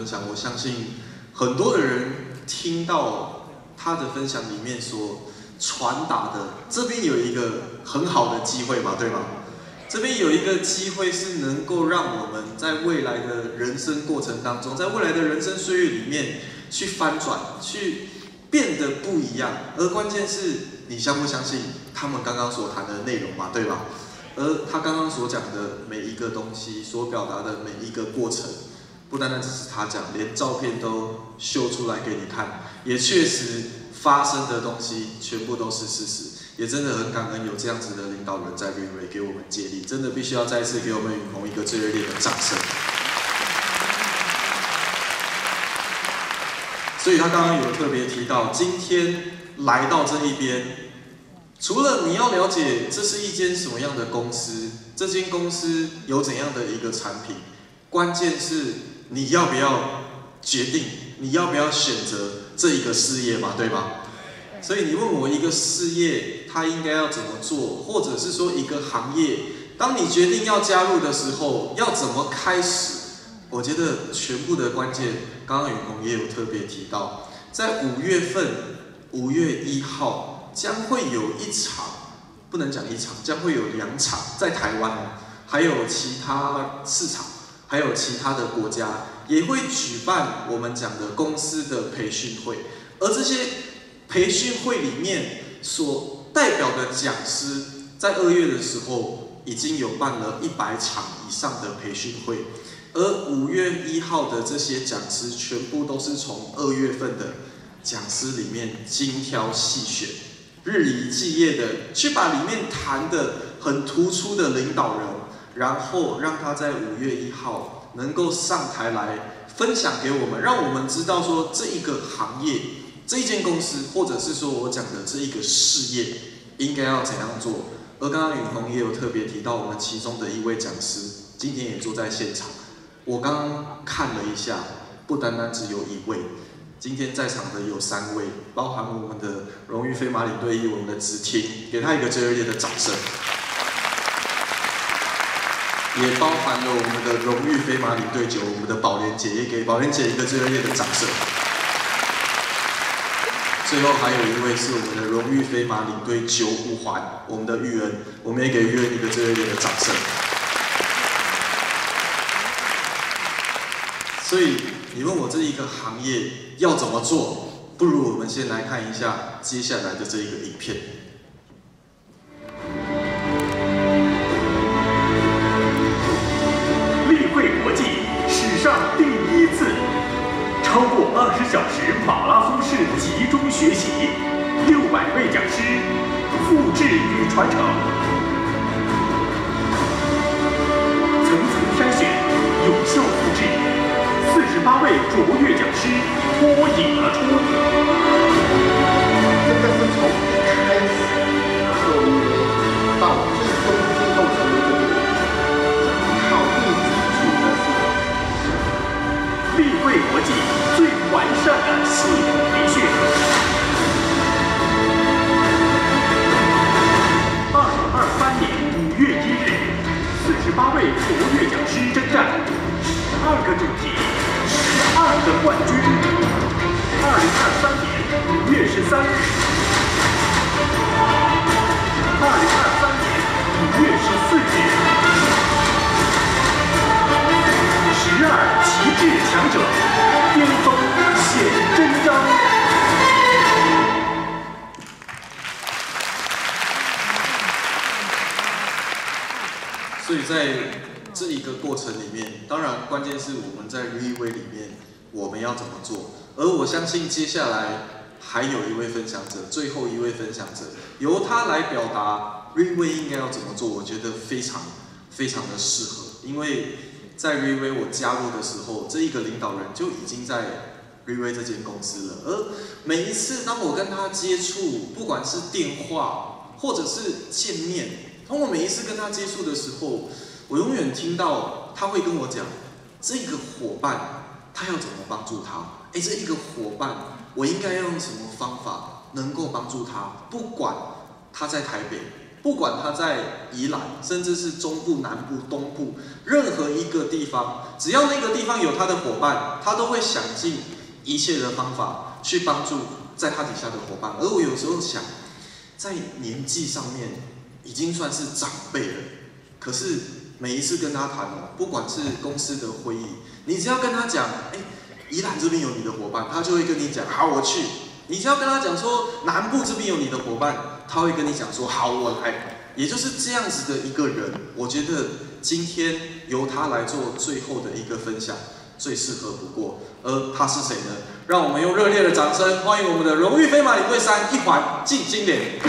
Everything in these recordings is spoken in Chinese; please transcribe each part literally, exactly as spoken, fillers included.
分享，我相信很多的人听到他的分享里面所传达的，这边有一个很好的机会嘛，对吗？这边有一个机会是能够让我们在未来的人生过程当中，在未来的人生岁月里面去翻转，去变得不一样。而关键是你相不相信他们刚刚所谈的内容嘛，对吧？而他刚刚所讲的每一个东西，所表达的每一个过程，不单单只是他讲，连照片都秀出来给你看，也确实发生的东西全部都是事实。也真的很感恩有这样子的领导人在瑞瑞给我们接力，真的必须要再次给我们允宏一个最热烈的掌声。所以他刚刚有特别提到，今天来到这一边，除了你要了解这是一间什么样的公司，这间公司有怎样的一个产品，关键是你要不要决定，你要不要选择这一个事业嘛，对吗？所以你问我一个事业，它应该要怎么做，或者是说一个行业，当你决定要加入的时候，要怎么开始？我觉得全部的关键，刚刚允宏也有特别提到，在五月份，五月一号将会有一场，不能讲一场，将会有两场，在台湾，还有其他市场，还有其他的国家也会举办我们讲的公司的培训会，而这些培训会里面所代表的讲师，在二月的时候已经有办了一百场以上的培训会，而五月一号的这些讲师全部都是从二月份的讲师里面精挑细选，日以继夜的去把里面谈的很突出的领导人，然后让他在五月一号能够上台来分享给我们，让我们知道说这一个行业。这一间公司，或者是说我讲的这一个事业，应该要怎样做？而刚刚允宏也有特别提到，我们其中的一位讲师今天也坐在现场。我刚刚看了一下，不单单只有一位，今天在场的有三位，包含我们的荣誉飞马领队一，我们的子婷，给他一个最热烈的掌声。也包含了我们的荣誉飞马领队九，我们的宝莲姐，也给宝莲姐一个最热烈的掌声。最后还有一位是我们的荣誉飞马领队九五环，我们的玉恩，我们也给玉恩一个最热烈的掌声。所以你问我这一个行业要怎么做，不如我们先来看一下接下来的这一个影片。 立会国际史上第一次。超过二十小时马拉松式集中学习，六百位讲师复制与传承，层层筛选，有效复制，四十八位卓越讲师脱颖而出。 这个是从一开始所以为到最终最后成为这个考虑基础的是立会国际。最完善的系统培训。二零二三年五月一日，四十八位卓越讲师征战，十二个主题，十二个冠军。二零二三年五月十三日，二零二三年五月十四日，十二旗帜强者。巅峰显真章。 所以在这一个过程里面，当然关键是我们在 Re-Way 里面我们要怎么做。而我相信接下来还有一位分享者，最后一位分享者，由他来表达 Re-Way 应该要怎么做，我觉得非常非常的适合，因为。在 Re-Way 我加入的时候，这一个领导人就已经在 Re-Way 这间公司了。而每一次当我跟他接触，不管是电话或者是见面，当我每一次跟他接触的时候，我永远听到他会跟我讲，这个伙伴他要怎么帮助他？哎，这一个伙伴我应该要用什么方法能够帮助他？不管他在台北， 不管他在宜兰，甚至是中部、南部、东部，任何一个地方，只要那个地方有他的伙伴，他都会想尽一切的方法去帮助在他底下的伙伴。而我有时候想，在年纪上面已经算是长辈了，可是每一次跟他谈哦，不管是公司的会议，你只要跟他讲，哎，宜兰这边有你的伙伴，他就会跟你讲，好，我去。你只要跟他讲说南部这边有你的伙伴，他会跟你讲说好，我来。也就是这样子的一个人，我觉得今天由他来做最后的一个分享，最适合不过。而他是谁呢？让我们用热烈的掌声欢迎我们的荣誉飞马领队三一环靳金莲。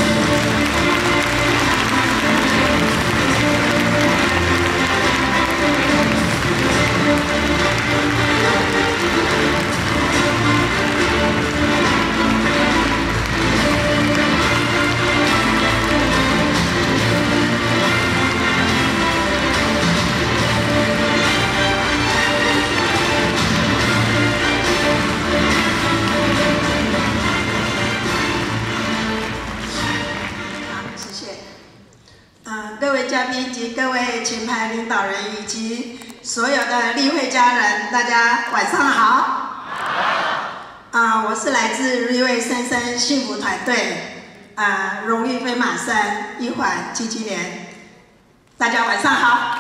各位前排领导人以及所有的例会家人，大家晚上好。啊、呃，我是来自瑞味三三幸福团队，啊、呃，荣誉飞马三一环靳金莲，大家晚上好。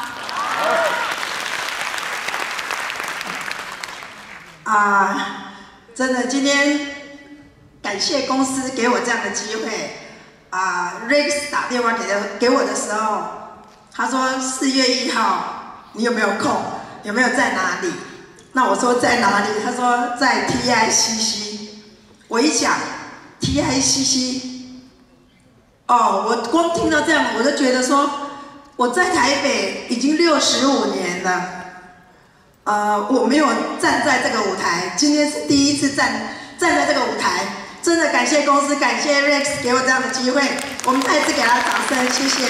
啊、呃，真的今天感谢公司给我这样的机会。啊、呃、，Rex 打电话给的给我的时候。他说四月一号你有没有空？有没有在哪里？那我说在哪里？他说在 T I C C。我一想 T I C C， 哦，我光听到这样，我就觉得说我在台北已经六十五年了，呃，我没有站在这个舞台，今天是第一次站站在这个舞台，真的感谢公司，感谢 Rex 给我这样的机会，我们再次给他掌声，谢谢。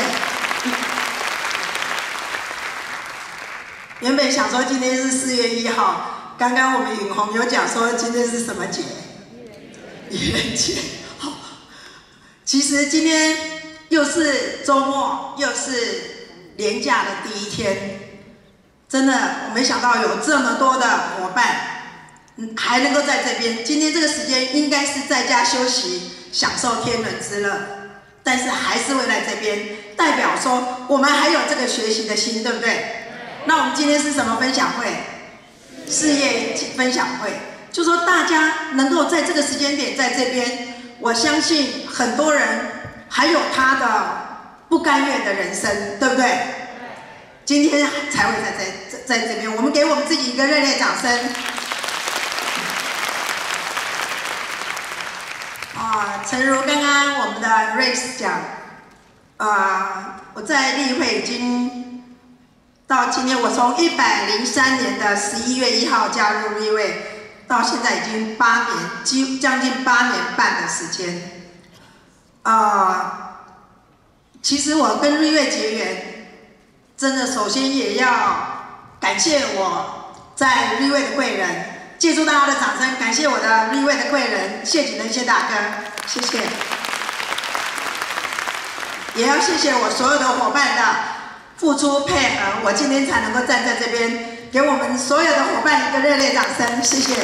原本想说今天是四月一号，刚刚我们允红有讲说今天是什么节？愚人节。好，其实今天又是周末，又是连假的第一天，真的我没想到有这么多的伙伴，还能够在这边。今天这个时间应该是在家休息，享受天伦之乐，但是还是会来这边，代表说我们还有这个学习的心，对不对？那我们今天是什么分享会？事业分享会，就说大家能够在这个时间点在这边，我相信很多人还有他的不甘愿的人生，对不对？今天才会在在在这边，我们给我们自己一个热烈掌声。啊，诚如刚刚我们的 Rex 讲，啊，我在例会已经。到今天，我从一百零三年的十一月一号加入立位，到现在已经八年，几将近八年半的时间。呃，其实我跟立位结缘，真的首先也要感谢我在立位的贵人，借助大家的掌声，感谢我的立位的贵人谢景仁谢大哥，谢谢。也要谢谢我所有的伙伴的。付出配合，我今天才能够站在这边，给我们所有的伙伴一个热烈掌声，谢谢。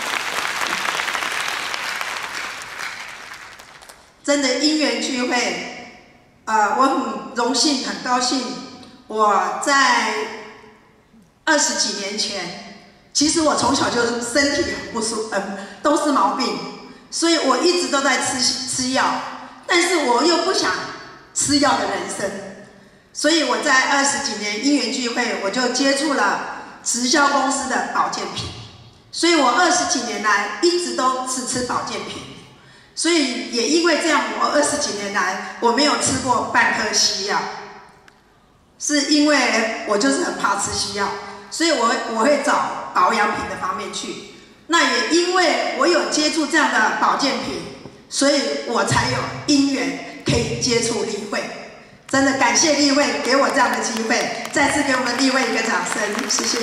真的因缘聚会，呃，我很荣幸、很高兴。我在二十几年前，其实我从小就身体很不舒服，嗯，都是毛病，所以我一直都在吃吃药，但是我又不想吃药的人生。所以我在二十几年因缘聚会，我就接触了直销公司的保健品，所以我二十几年来一直都只吃保健品，所以也因为这样，我二十几年来我没有吃过半颗西药，是因为我就是很怕吃西药，所以我我会找保养品的方面去。那也因为我有接触这样的保健品，所以我才有因缘可以接触立会。真的感谢立会给我这样的机会，再次给我们立会一个掌声，谢谢。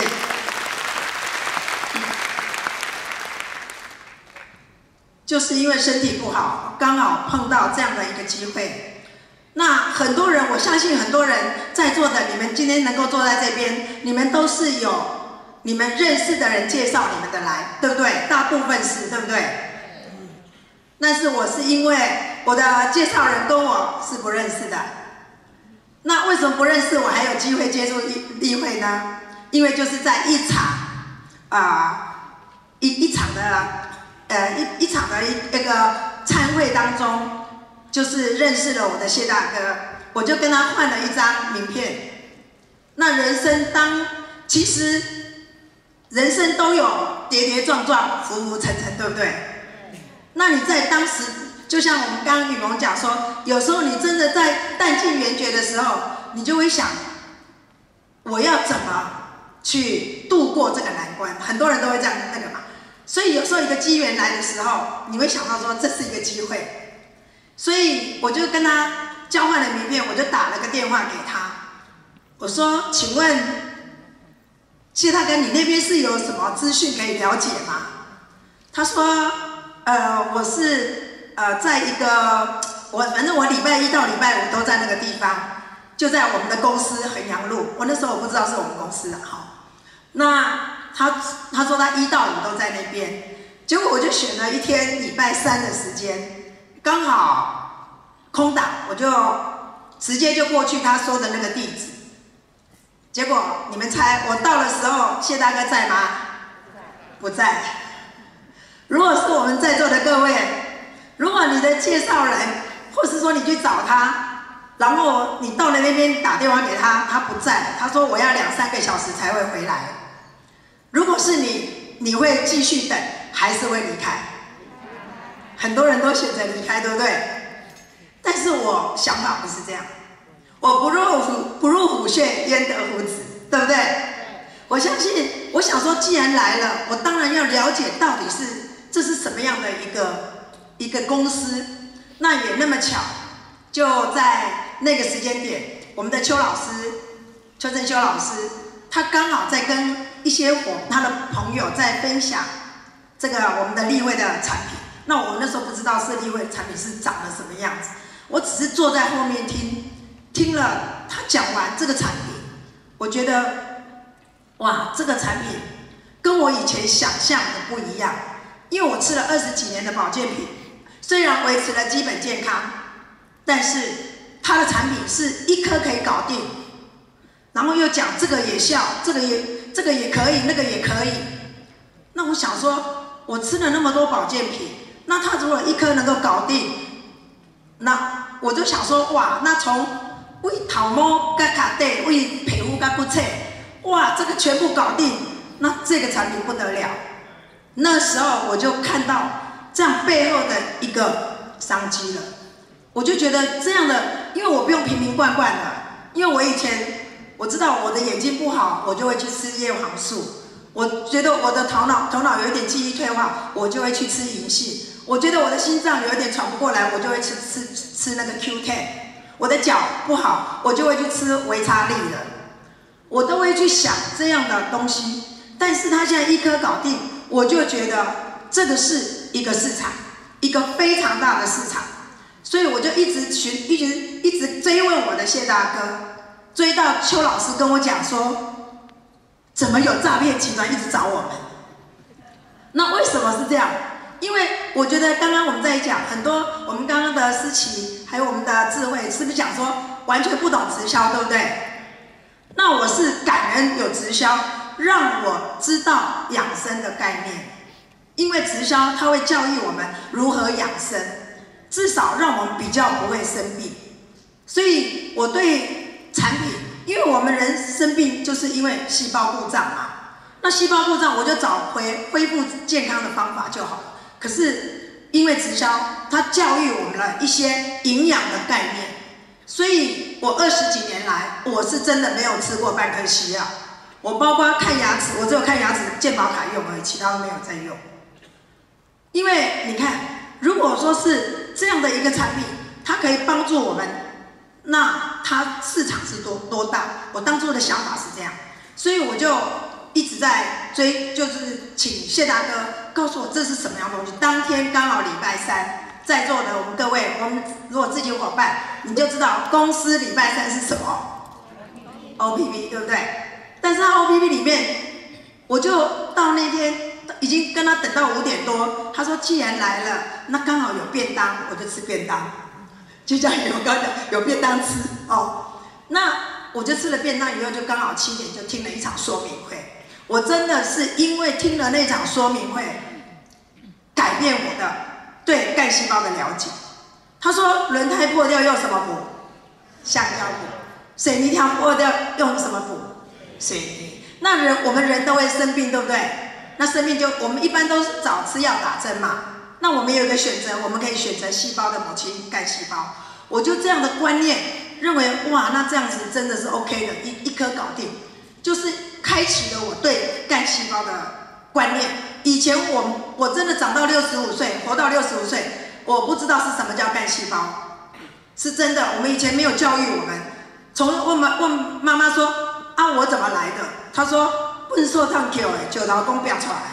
就是因为身体不好，刚好碰到这样的一个机会， 那很多人，我相信很多人在座的，你们今天能够坐在这边，你们都是有你们认识的人介绍你们的来，对不对？大部分是，对不对？但是我是因为我的介绍人跟我是不认识的。那为什么不认识我还有机会接触例会呢？因为就是在一场啊、呃、一一场的呃一一场的一那个参会当中，就是认识了我的谢大哥，我就跟他换了一张名片。那人生当其实人生都有跌跌撞撞、浮浮沉沉，对不对？那你在当时，就像我们刚刚雨萌讲说，有时候你真的在弹尽援绝的时候，你就会想，我要怎么去度过这个难关？很多人都会这样那个嘛。所以有时候一个机缘来的时候，你会想到说这是一个机会。所以我就跟他交换了名片，我就打了个电话给他，我说：“请问谢大哥，你那边是有什么资讯可以了解吗？”他说。呃，我是呃，在一个我反正我礼拜一到礼拜五都在那个地方，就在我们的公司衡阳路。我那时候我不知道是我们公司的哈。那他他说他一到五都在那边，结果我就选了一天礼拜三的时间，刚好空档，我就直接就过去他说的那个地址。结果你们猜我到的时候，谢大哥在吗？不在。如果是我们在座的各位，如果你的介绍人，或是说你去找他，然后你到了那边打电话给他，他不在，他说我要两三个小时才会回来。如果是你，你会继续等，还是会离开？很多人都选择离开，对不对？但是我想法不是这样，我不入虎不入虎穴，焉得虎子，对不对？我相信，我想说，既然来了，我当然要了解到底是。这是什么样的一个一个公司？那也那么巧，就在那个时间点，我们的邱老师，邱正修老师，他刚好在跟一些我他的朋友在分享这个我们的立会的产品。那我那时候不知道是立会产品是长得什么样子，我只是坐在后面听，听了他讲完这个产品，我觉得，哇，这个产品跟我以前想象的不一样。因为我吃了二十几年的保健品，虽然维持了基本健康，但是它的产品是一颗可以搞定，然后又讲这个也效，这个也这个也可以，那个也可以。那我想说，我吃了那么多保健品，那它如果一颗能够搞定，那我就想说，哇，那从为头毛跟卡带，为皮肤跟骨刺，哇，这个全部搞定，那这个产品不得了。那时候我就看到这样背后的一个商机了，我就觉得这样的，因为我不用瓶瓶罐罐的，因为我以前我知道我的眼睛不好，我就会去吃叶黄素；我觉得我的头脑头脑有一点记忆退化，我就会去吃银杏；我觉得我的心脏有一点喘不过来，我就会去吃吃那个 Q 十；我的脚不好，我就会去吃维他利的，我都会去想这样的东西。但是他现在一颗搞定。我就觉得这个是一个市场，一个非常大的市场，所以我就一直寻，一直一直追问我的谢大哥，追到邱老师跟我讲说，怎么有诈骗集团一直找我们？那为什么是这样？因为我觉得刚刚我们在讲很多，我们刚刚的思琪还有我们的智慧，是不是讲说完全不懂直销，对不对？那我是感恩有直销。让我知道养生的概念，因为直销它会教育我们如何养生，至少让我们比较不会生病。所以我对产品，因为我们人生病就是因为细胞故障嘛，那细胞故障我就找回恢复健康的方法就好了。可是因为直销它教育我们了一些营养的概念，所以我二十几年来我是真的没有吃过半颗西药。我包括看牙齿，我只有看牙齿健保卡用而已，其他都没有在用。因为你看，如果说是这样的一个产品，它可以帮助我们，那它市场是多多大？我当初的想法是这样，所以我就一直在追，就是请谢大哥告诉我这是什么样的东西。当天刚好礼拜三， 在座的我们各位，我们如果自己伙伴，你就知道公司礼拜三是什么 O P P， 对不对？但是他 O P P 里面，我就到那天已经跟他等到五点多，他说既然来了，那刚好有便当，我就吃便当。就像我刚刚讲，有便当吃哦。那我就吃了便当以后，就刚好七点就听了一场说明会。我真的是因为听了那场说明会，改变我的对干细胞的了解。他说轮胎破掉用什么补？橡胶补。水泥条破掉用什么补？水泥。那人我们人都会生病，对不对？那生病就我们一般都是找吃药打针嘛。那我们有一个选择，我们可以选择细胞的母亲干细胞。我就这样的观念认为，哇，那这样子真的是 OK 的，一一颗搞定，就是开启了我对干细胞的观念。以前我我真的长到六十五岁，活到六十五岁，我不知道是什么叫干细胞，是真的。我们以前没有教育我们，从问妈问妈妈说啊，我怎么来的？她说问说烫 Q 哎，就老公不要出来。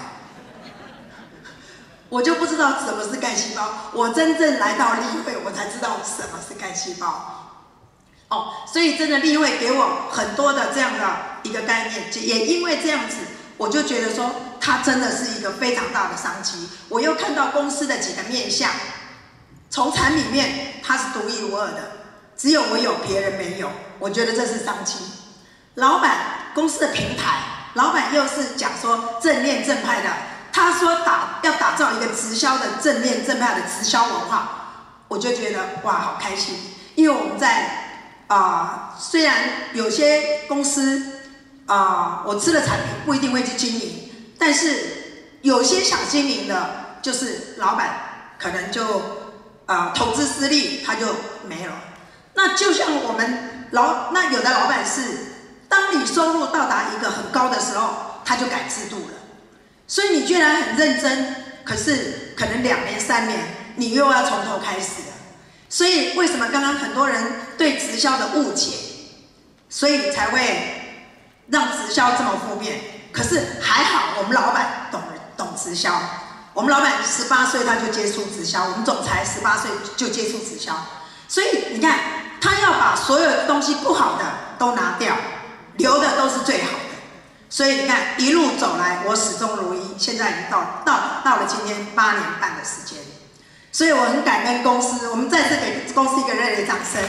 我就不知道什么是干细胞，我真正来到立会，我才知道什么是干细胞。哦，所以真的立会给我很多的这样的一个概念，也因为这样子，我就觉得说它真的是一个非常大的商机。我又看到公司的几个面向，从产品面它是独一无二的，只有我有，别人没有，我觉得这是商机。老板公司的平台，老板又是讲说正念正派的。他说打要打造一个直销的正面正派的直销文化，我就觉得哇好开心，因为我们在啊、呃、虽然有些公司啊、呃、我吃了产品不一定会去经营，但是有些想经营的，就是老板可能就啊、呃、投资失利他就没了。那就像我们老那有的老板是，当你收入到达一个很高的时候，他就改制度了。所以你居然很认真，可是可能两年三年，你又要从头开始了。所以为什么刚刚很多人对直销的误解，所以才会让直销这么负面？可是还好，我们老板懂懂直销，我们老板十八岁他就接触直销，我们总裁十八岁就接触直销。所以你看，他要把所有东西不好的都拿掉，留的都是最好的。所以你看，一路走来，我始终如一。现在已经到到到了今天八年半的时间，所以我很感恩公司，我们再次给公司一个热烈掌声。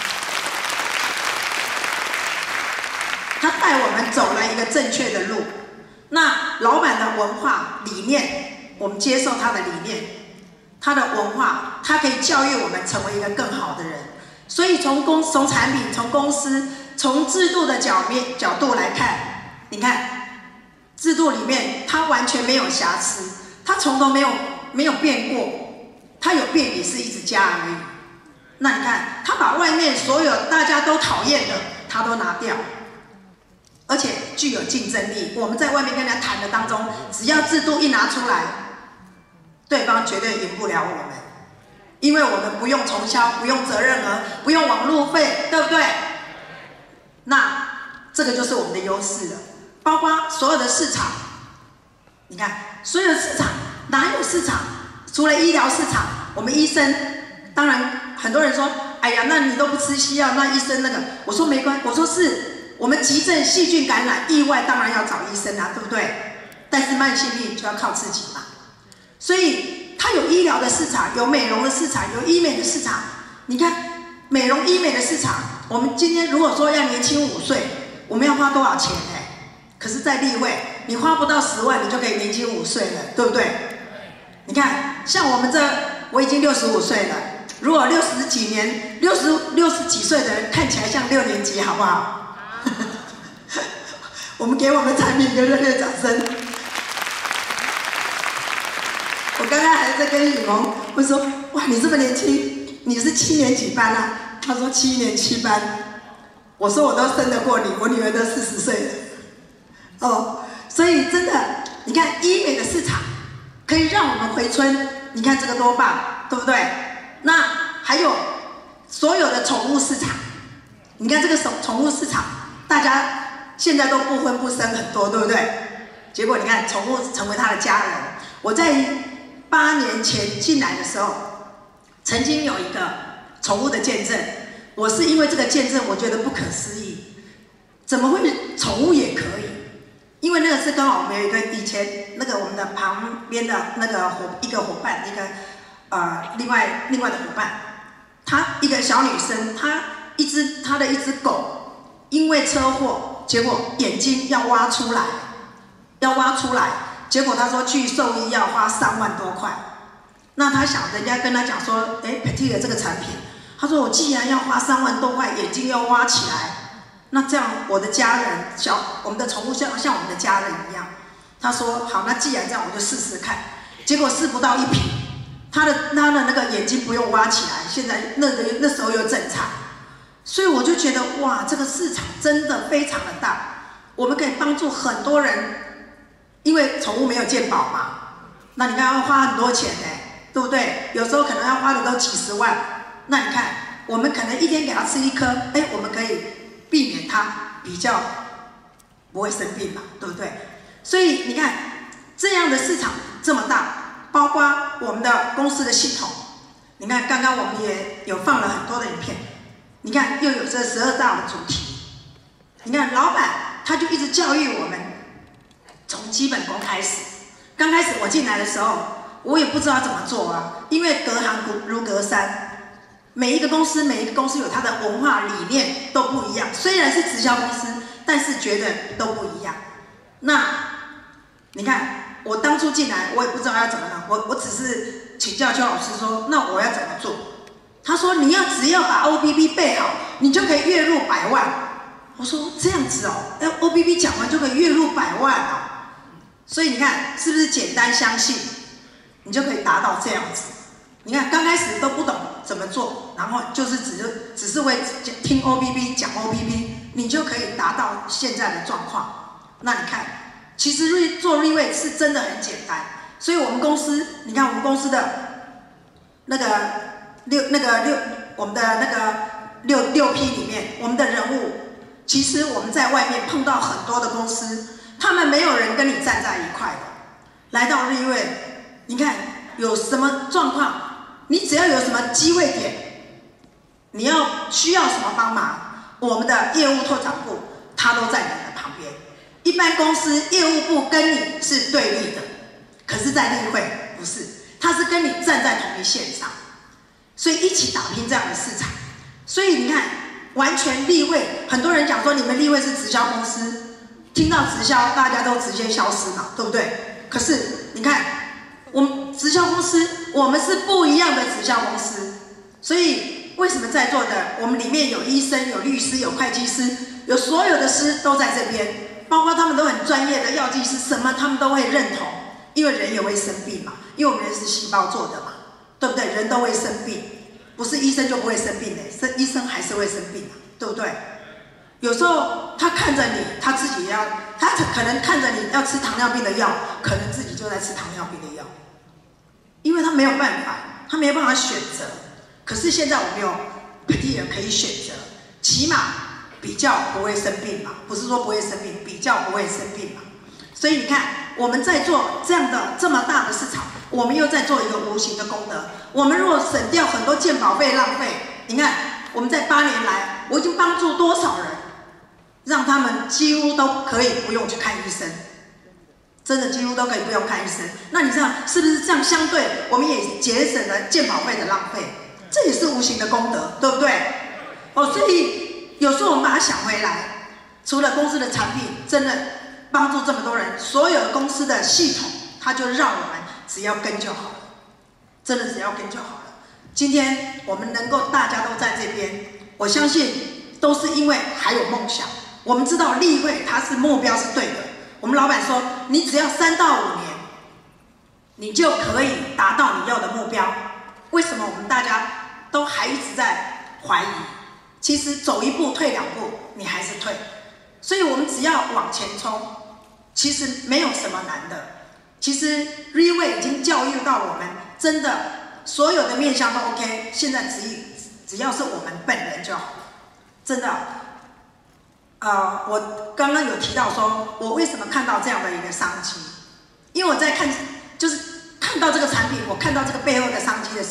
他带我们走了一个正确的路。那老板的文化理念，我们接受他的理念，他的文化，他可以教育我们成为一个更好的人。所以从公从产品、从公司、从制度的角面角度来看。你看，制度里面它完全没有瑕疵，它从头没有没有变过，它有变也是一直加而已。那你看，它把外面所有大家都讨厌的，它都拿掉，而且具有竞争力。我们在外面跟人家谈的当中，只要制度一拿出来，对方绝对赢不了我们，因为我们不用重销，不用责任额，不用网路费，对不对？那这个就是我们的优势了。包括所有的市场，你看，所有的市场哪有市场？除了医疗市场，我们医生，当然很多人说，哎呀，那你都不吃西药，那医生那个，我说没关，我说是我们急症、细菌感染、意外，当然要找医生啊，对不对？但是慢性病就要靠自己嘛。所以它有医疗的市场，有美容的市场，有医美的市场。你看，美容医美的市场，我们今天如果说要年轻五岁，我们要花多少钱呢？可是，在立会，你花不到十万，你就可以年轻五岁了，对不对？你看，像我们这，我已经六十五岁了。如果六十几年、六十六十几岁的人看起来像六年级，好不好？我们给我们产品一个热烈掌声。我刚刚还在跟雨萌我说：“哇，你这么年轻，你是七年几班啊？”他说：“七年七班。”我说：“我都生得过你，我女儿都四十岁了。”哦，所以真的，你看医美的市场可以让我们回春，你看这个多棒，对不对？那还有所有的宠物市场，你看这个宠宠物市场，大家现在都不婚不生很多，对不对？结果你看宠物成为他的家人。我在八年前进来的时候， 曾经有一个宠物的见证，我是因为这个见证，我觉得不可思议，怎么会宠物也可以？因为那个是刚好我们有一个以前那个我们的旁边的那个伙一个伙伴，一个呃另外另外的伙伴，她一个小女生，她一只她的一只狗因为车祸，结果眼睛要挖出来，要挖出来，结果她说去兽医要花三万多块。那她想人家跟她讲说，哎 ，Petite 这个产品，她说我既然要花三万多块，眼睛要挖起来。那这样，我的家人小我们的宠物像像我们的家人一样。他说好，那既然这样，我就试试看。结果试不到一瓶，他的他的那个眼睛不用挖起来，现在那个那时候又正常。所以我就觉得哇，这个市场真的非常的大，我们可以帮助很多人，因为宠物没有健保嘛，那你看要花很多钱呢，对不对？有时候可能要花的都几十万。那你看，我们可能一天给他吃一颗，哎，我们可以避免它比较不会生病嘛，对不对？所以你看这样的市场这么大，包括我们的公司的系统，你看刚刚我们也有放了很多的影片，你看又有这十二大的主题，你看老板他就一直教育我们，从基本功开始。刚开始我进来的时候，我也不知道怎么做啊，因为隔行如隔山。每一个公司，每一个公司有它的文化理念都不一样。虽然是直销公司，但是绝对都不一样。那你看，我当初进来，我也不知道要怎么弄，我我只是请教邱老师说，那我要怎么做？他说你要只要把 O B B 背好，你就可以月入百万。我说这样子哦，要 O B B 讲完就可以月入百万哦。所以你看，是不是简单相信，你就可以达到这样子？你看刚开始都不懂怎么做，然后就是只是只是会听 O B B 讲 O B B， 你就可以达到现在的状况。那你看，其实瑞做瑞位是真的很简单。所以我们公司，你看我们公司的那个六那个六我们的那个六六批里面，我们的人物，其实我们在外面碰到很多的公司，他们没有人跟你站在一块的。来到瑞位，你看有什么状况？你只要有什么机会点，你要需要什么帮忙，我们的业务拓展部他都在你的旁边。一般公司业务部跟你是对立的，可是在立会不是，他是跟你站在同一线上，所以一起打拼这样的市场。所以你看，完全立会，很多人讲说你们立会是直销公司，听到直销大家都直接消失嘛，对不对？可是你看，我们直销公司，我们是不一样的直销公司，所以为什么在座的我们里面有医生、有律师、有会计师，有所有的师都在这边，包括他们都很专业的药剂师，什么他们都会认同，因为人也会生病嘛，因为我们人是细胞做的嘛，对不对？人都会生病，不是医生就不会生病的，生医生还是会生病啊，对不对？有时候他看着你，他自己也要，他可能看着你要吃糖尿病的药，可能自己就在吃糖尿病的药。因为他没有办法，他没有办法选择。可是现在我们有 Petite 可以选择，起码比较不会生病嘛，不是说不会生病，比较不会生病嘛。所以你看，我们在做这样的这么大的市场，我们又在做一个无形的功德。我们如果省掉很多健保费浪费，你看我们在八年来，我已经帮助多少人，让他们几乎都可以不用去看医生。真的几乎都可以不用看医生，那你知道是不是这样？相对我们也节省了健保费的浪费，这也是无形的功德，对不对？哦，所以有时候我们把它想回来，除了公司的产品真的帮助这么多人，所有公司的系统，它就让我们只要跟就好了，真的只要跟就好了。今天我们能够大家都在这边，我相信都是因为还有梦想。我们知道立会它是目标是对的。我们老板说，你只要三到五年，你就可以达到你要的目标。为什么我们大家都还一直在怀疑？其实走一步退两步，你还是退。所以我们只要往前冲，其实没有什么难的。其实 Re-Way 已经教育到我们，真的所有的面向都 OK。现在只只要是我们本人就好，真的。呃，我刚刚有提到说，我为什么看到这样的一个商机？因为我在看，就是看到这个产品，我看到这个背后的商机的时候，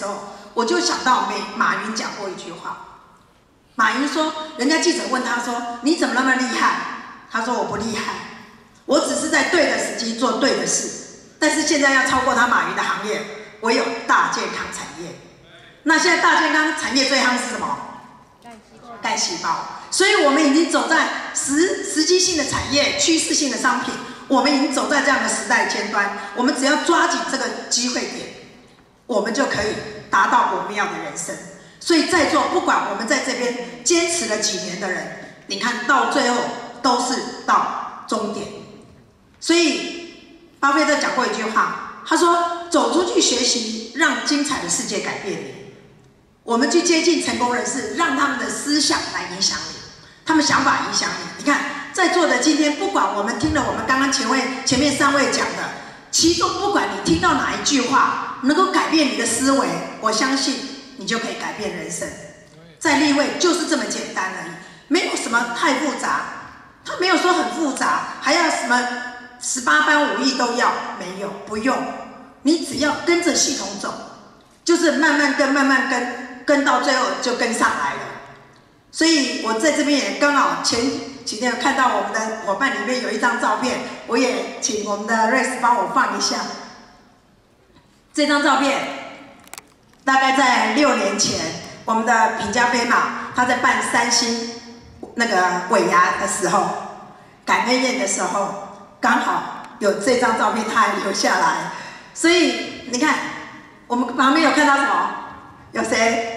我就想到美马云讲过一句话。马云说，人家记者问他说：“你怎么那么厉害？”他说：“我不厉害，我只是在对的时机做对的事。但是现在要超过他马云的行业，我有大健康产业。那现在大健康产业最夯是什么？干细胞。所以我们已经走在时时机性的产业、趋势性的商品，我们已经走在这样的时代尖端。我们只要抓紧这个机会点，我们就可以达到我们要的人生。所以在座不管我们在这边坚持了几年的人，你看到最后都是到终点。所以巴菲特讲过一句话，他说：“走出去学习，让精彩的世界改变你。”我们去接近成功人士，让他们的思想来影响你，他们想法影响你。你看，在座的今天，不管我们听了我们刚刚前位前面三位讲的，其中不管你听到哪一句话能够改变你的思维，我相信你就可以改变人生。在立位就是这么简单而已，没有什么太复杂。他没有说很复杂，还要什么十八般武艺都要，没有，不用。你只要跟着系统走，就是慢慢跟，慢慢跟。跟到最后就跟上来了，所以我在这边也刚好前几天看到我们的伙伴里面有一张照片，我也请我们的瑞斯帮我放一下。这张照片大概在六年前，我们的品家飞马他在办三星那个尾牙的时候，感恩宴的时候，刚好有这张照片，他还留下来。所以你看，我们旁边有看到什么？有谁？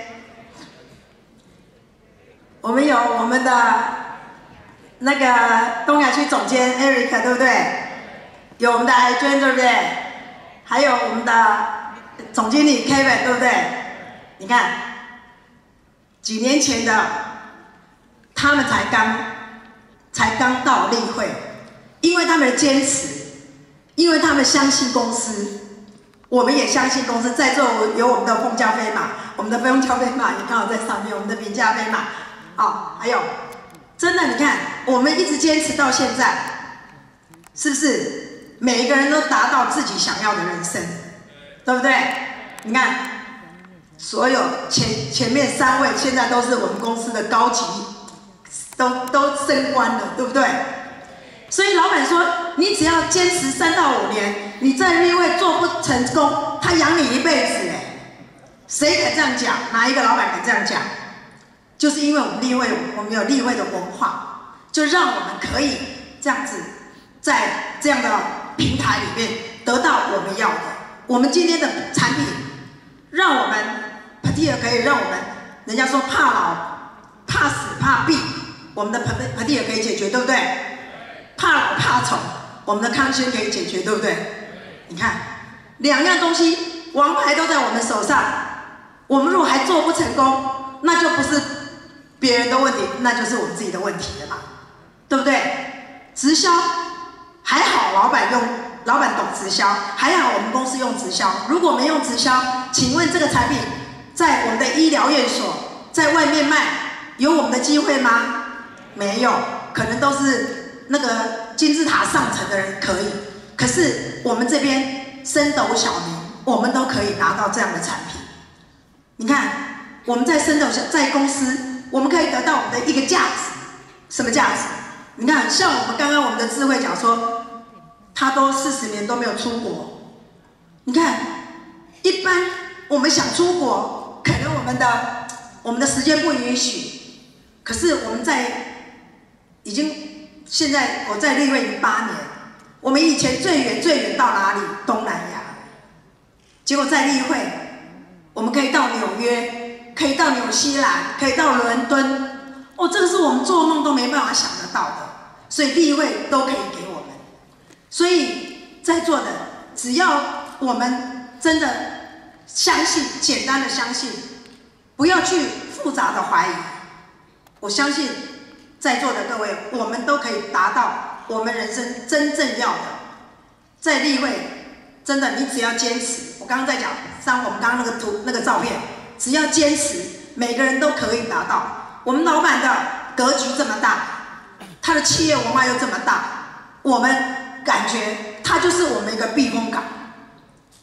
我们有我们的那个东亚区总监 Eric， 对不对？有我们的海娟，对不对？还有我们的总经理 Kevin， 对不对？你看，几年前的他们才刚才刚到立会，因为他们的坚持，因为他们相信公司。我们也相信公司，在座有我们的蜂胶飞马，我们的蜂胶飞马也刚好在上面，我们的平价飞马，哦，还有，真的，你看，我们一直坚持到现在，是不是？每一个人都达到自己想要的人生，对不对？你看，所有前前面三位现在都是我们公司的高级，都都升官了，对不对？所以老板说，你只要坚持三到五年，你在立位做不成功，他养你一辈子哎，谁敢这样讲？哪一个老板敢这样讲？就是因为我们立位，我们有立位的文化，就让我们可以这样子，在这样的平台里面得到我们要的。我们今天的产品，让我们 Petite 可以让我们，人家说怕老、怕死、怕病，我们的 Petite 可以解决，对不对？怕老怕丑，我们的康轩可以解决，对不对？你看，两样东西，王牌都在我们手上。我们如果还做不成功，那就不是别人的问题，那就是我们自己的问题了嘛，对不对？直销还好，老板用，老板懂直销，还好我们公司用直销。如果没用直销，请问这个产品在我们的医疗院所，在外面卖，有我们的机会吗？没有，可能都是。那个金字塔上层的人可以，可是我们这边升斗小民，我们都可以拿到这样的产品。你看，我们在升斗在公司，我们可以得到我们的一个价值，什么价值？你看，像我们刚刚我们的智慧讲说，他都四十年都没有出国。你看，一般我们想出国，可能我们的我们的时间不允许，可是我们在已经。现在我在立位已经八年，我们以前最远最远到哪里？东南亚。结果在立会，我们可以到纽约，可以到纽西兰，可以到伦敦。哦，这个是我们做梦都没办法想得到的，所以立位都可以给我们。所以在座的，只要我们真的相信，简单的相信，不要去复杂的怀疑，我相信。在座的各位，我们都可以达到我们人生真正要的。在立位，真的，你只要坚持。我刚刚在讲，像我们刚刚那个图、那个照片，只要坚持，每个人都可以达到。我们老板的格局这么大，他的企业文化又这么大，我们感觉他就是我们一个避风港。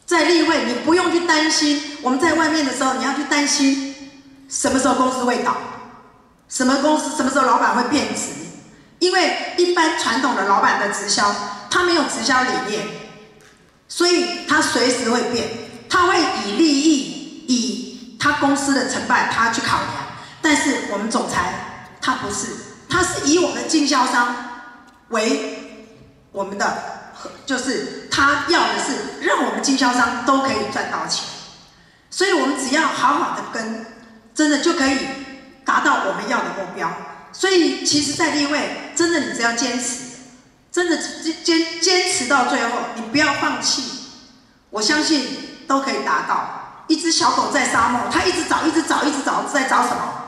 在例会，你不用去担心。我们在外面的时候，你要去担心什么时候公司会倒，什么公司什么时候老板会变质。因为一般传统的老板的直销，他没有直销理念，所以他随时会变，他会以利益、以他公司的成败他去考量。但是我们总裁他不是，他是以我们经销商为我们的，就是他要的是让我们经销商都可以赚到钱，所以我们只要好好的跟，真的就可以达到我们要的目标。所以其实，在例会，真的你只要坚持，真的坚坚持到最后，你不要放弃，我相信都可以达到。一只小狗在沙漠，它一直找，一直找，一直找，在找什么？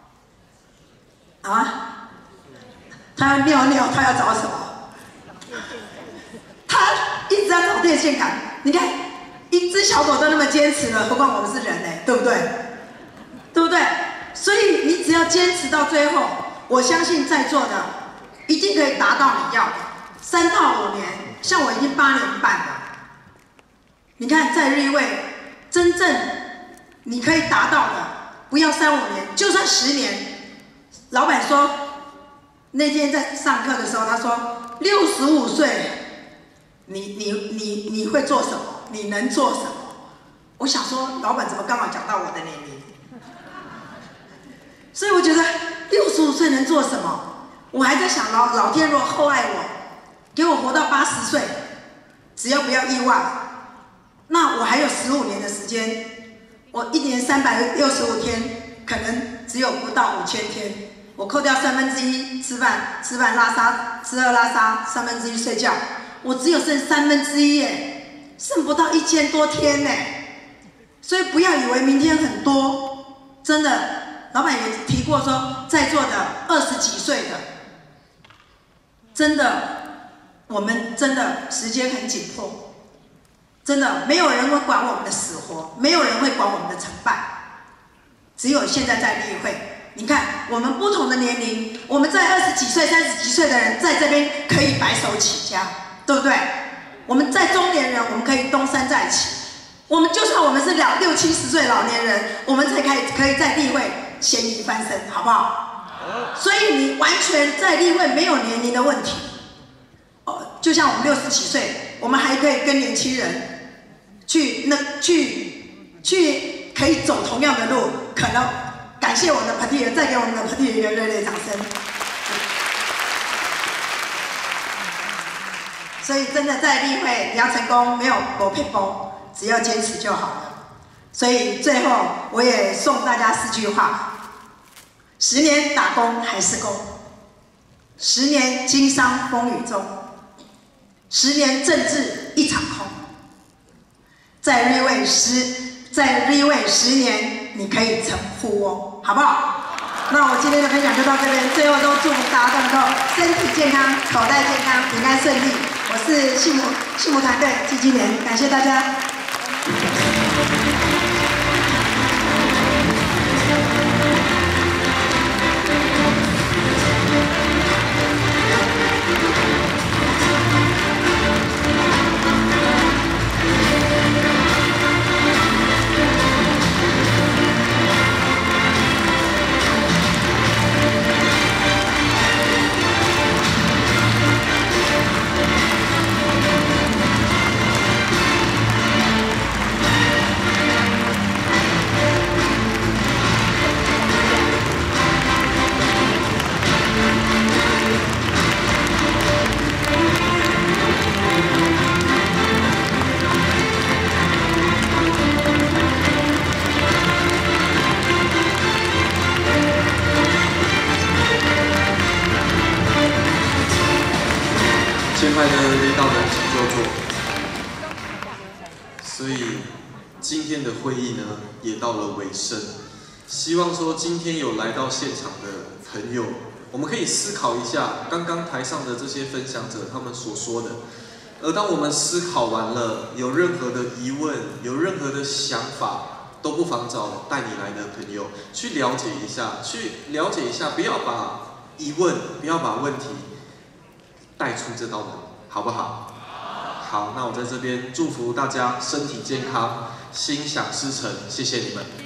啊？它要尿尿，它要找什么？它一直在找电线杆。你看，一只小狗都那么坚持了，何况我们是人呢？对不对？对不对？所以你只要坚持到最后，我相信在座的一定可以达到你要的。三到五年，像我已经八年半了。你看，在日位，真正你可以达到的，不要三五年，就算十年。老板说，那天在上课的时候，他说六十五岁，你你你你会做什么？你能做什么？我想说，老板怎么刚好讲到我的年龄？所以我觉得六十五岁能做什么？我还在想老老天如果厚爱我，给我活到八十岁，只要不要意外，那我还有十五年的时间，我一年三百六十五天，可能只有不到五千天。我扣掉三分之一吃饭，吃饭拉撒，吃喝拉撒，三分之一睡觉，我只有剩三分之一耶，剩不到一千多天呢。所以不要以为明天很多，真的。老板也提过说，在座的二十几岁的，真的，我们真的时间很紧迫，真的没有人会管我们的死活，没有人会管我们的成败，只有现在在例会。你看，我们不同的年龄，我们在二十几岁、三十几岁的人在这边可以白手起家，对不对？我们在中年人，我们可以东山再起。我们就算我们是两六七十岁老年人，我们才可以可以在例会咸鱼翻身，好不好？所以你完全在例会没有年龄的问题。哦，就像我们六十几岁，我们还可以跟年轻人去那去去可以走同样的路，可能感谢我们的 Petit， 再给我们的 Petit 一个热烈掌声。所以真的在例会你要成功，没有狗屁包，只要坚持就好了。所以最后我也送大家四句话：十年打工还是工，十年经商风雨中，十年政治一场空。在日位十，在日位十年，你可以成富翁，好不好？那我今天的分享就到这边，最后都祝福大家都能够身体健康、口袋健康、平安顺利。我是幸福幸福团队季金莲，感谢大家。 前排的领导人请就坐。所以今天的会议呢也到了尾声，希望说今天有来到现场的朋友，我们可以思考一下刚刚台上的这些分享者他们所说的。而当我们思考完了，有任何的疑问，有任何的想法，都不妨找带你来的朋友去了解一下，去了解一下，不要把疑问，不要把问题带出这道门，好不好？好。 好，那我在这边祝福大家身体健康，心想事成，谢谢你们。